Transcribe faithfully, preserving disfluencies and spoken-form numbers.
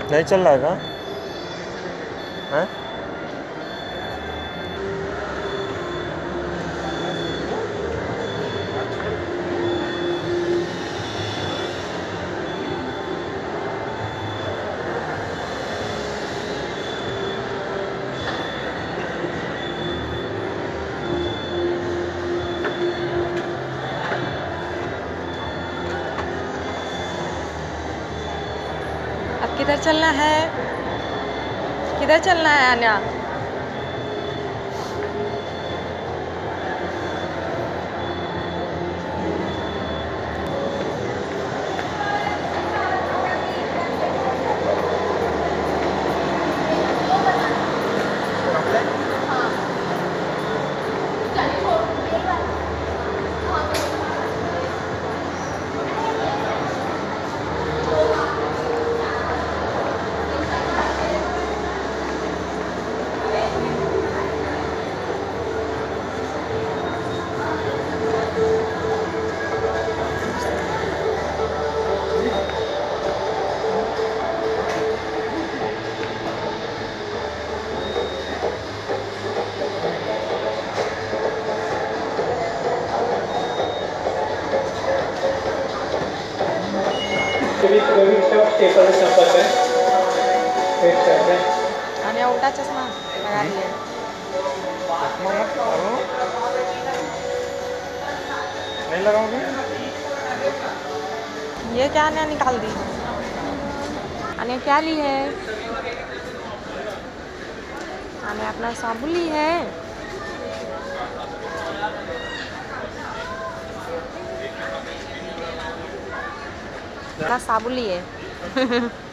नहीं चल रहा है क्या? हैं? अब किधर चलना है? किधर चलना है आन्या? आन्या उल्टा चश्मा लगा रही है। नहीं लगाओगे? ये क्या आन्या निकाल दी? आन्या क्या ली है? आन्या अपना साबुन ली है। क्या साबुन ली है?